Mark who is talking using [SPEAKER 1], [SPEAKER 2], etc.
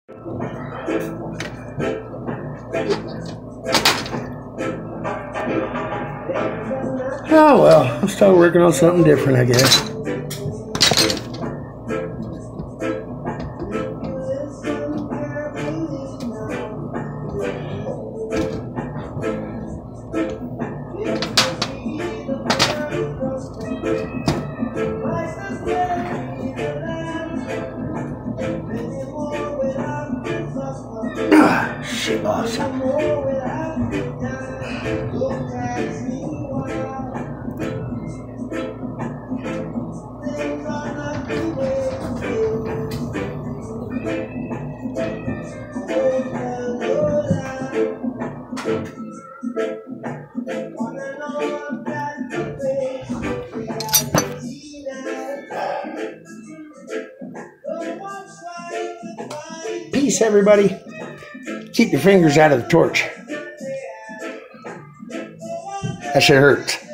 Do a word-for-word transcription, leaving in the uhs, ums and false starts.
[SPEAKER 1] Oh well, I'll start working on something different, I guess. Ah, shit, boss. Peace, everybody. Keep your fingers out of the torch. That shit hurts.